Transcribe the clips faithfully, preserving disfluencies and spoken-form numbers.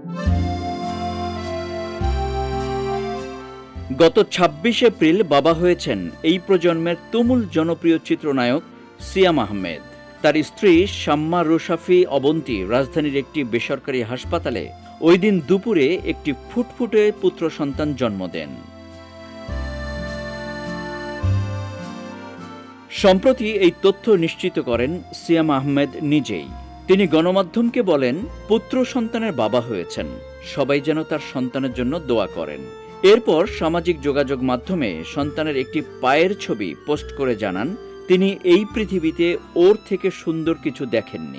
গত ছাব্বিশ এপ্রিল বাবা হয়েছেন এই প্রজন্মের তুমুল জনপ্রিয় চিত্রনায়ক সিয়াম আহমেদ। তার স্ত্রী শাম্মা রুশাফি অবন্তী রাজধানীর একটি বেসরকারি হাসপাতালে ওই দিন দুপুরে একটি ফুটফুটে পুত্র সন্তান জন্ম দেন। সম্প্রতি এই তথ্য নিশ্চিত করেন সিয়াম আহমেদ নিজেই। তিনি গণমাধ্যমকে বলেন, পুত্র সন্তানের বাবা হয়েছেন, সবাই যেন তার সন্তানের জন্য দোয়া করেন। এরপর সামাজিক যোগাযোগ মাধ্যমে সন্তানের একটি পায়ের ছবি পোস্ট করে জানান, তিনি এই পৃথিবীতে ওর থেকে সুন্দর কিছু দেখেননি।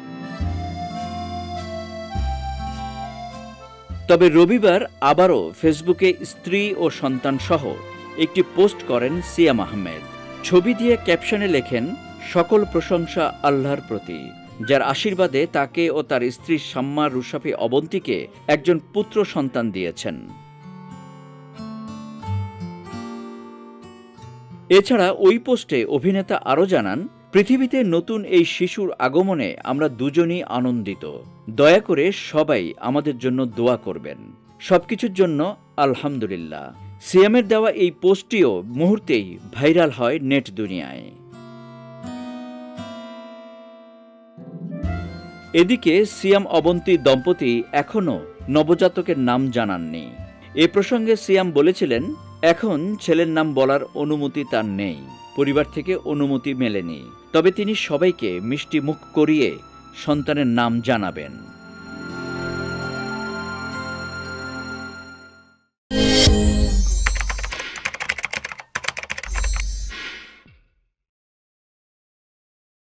তবে রবিবার আবারও ফেসবুকে স্ত্রী ও সন্তান সহ একটি পোস্ট করেন সিয়াম আহমেদ। ছবি দিয়ে ক্যাপশনে লেখেন, সকল প্রশংসা আল্লাহর প্রতি, যার আশীর্বাদে তাকে ও তার স্ত্রী শাম্মা রুশাফি অবন্তীকে একজন পুত্র সন্তান দিয়েছেন। এছাড়া ওই পোস্টে অভিনেতা আরও জানান, পৃথিবীতে নতুন এই শিশুর আগমনে আমরা দুজনই আনন্দিত। দয়া করে সবাই আমাদের জন্য দোয়া করবেন। সবকিছুর জন্য আলহামদুলিল্লাহ। সিয়ামের দেওয়া এই পোস্টটিও মুহূর্তেই ভাইরাল হয় নেট দুনিয়ায়। এদিকে সিয়াম অবন্তী দম্পতি এখনও নবজাতকের নাম জানাননি। এ প্রসঙ্গে সিয়াম বলেছিলেন, এখন ছেলের নাম বলার অনুমতি তার নেই, পরিবার থেকে অনুমতি মেলেনি, তবে তিনি সবাইকে মিষ্টি মুখ করিয়ে সন্তানের নাম জানাবেন।